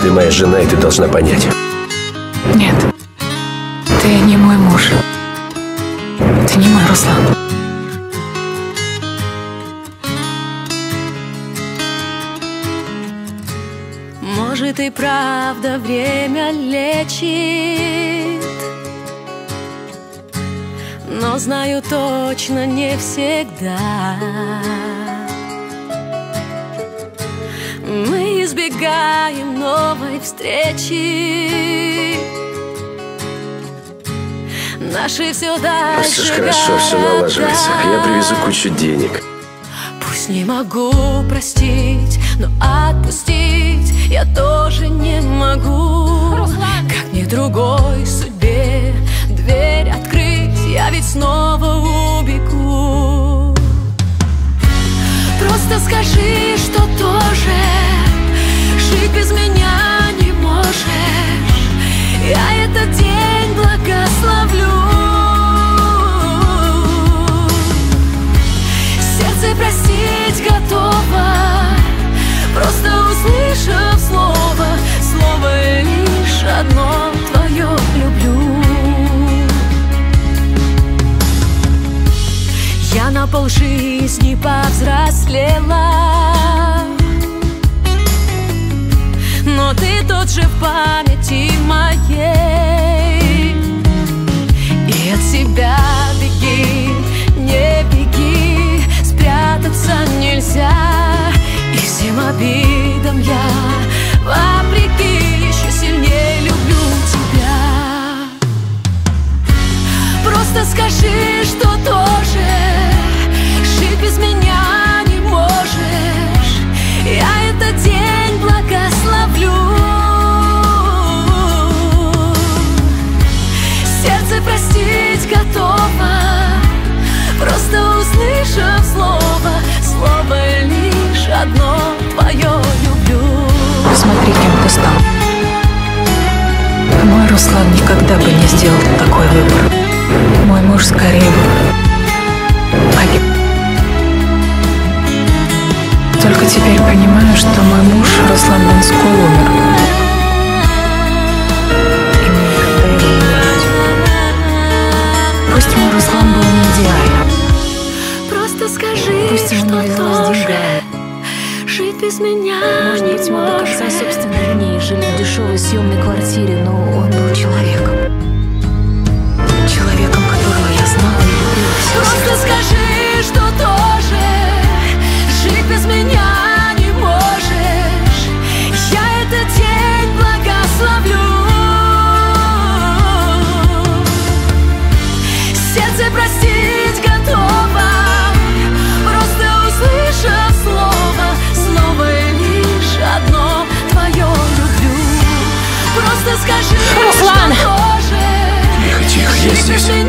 Ты моя жена, и ты должна понять. Нет, ты не мой муж. Ты не мой Руслан. Может и правда время лечит, но знаю точно не всегда. Мы избегаем новой встречи, наши все дальше. Слышь, хорошо, все налаживается. Я привезу кучу денег. Пусть не могу простить, но отпустить я тоже не могу. Руслан! Как мне другой судьбе дверь открыть, я ведь снова убегу. Просто скажи, что тоже жить без меня не можешь. Я этот день благословлю. Сердце простить готово, просто услышав слово, слово лишь одно твое люблю. Я на полжизни повзрослела, но ты тот же в памяти моей. И от себя беги, не беги, спрятаться нельзя. И всем обидам я, вопреки, еще сильнее люблю тебя. Просто скажи, что тоже жить без меня не можешь. Я этот день благословлю. Сердце простить готово, просто услышав слово, слово лишь одно твое люблю. Посмотри, кем ты стал. Мой Руслан никогда бы не сделал такой выбор. Мой муж скорее бы погиб. Только теперь понимаю, что мой муж Руслан Донской умер. И мне никогда его не видеть. Пусть мой Руслан был не идеален. Просто скажи, Пусть ему что не везло с тоже деньгами. жить без меня Может не быть, мы до конца можешь. собственных дней жили в дешевой съемной квартире, но он был человеком. Человеком, которого я знала и любила всем Просто сердцем. скажи, что тоже жить без меня не можешь. Я этот день благословлю. Сердце простить готово, просто услышав слово, слово лишь одно твое люблю. Просто скажи, Руслан! что тоже Тихо, тихо, я жить без здесь.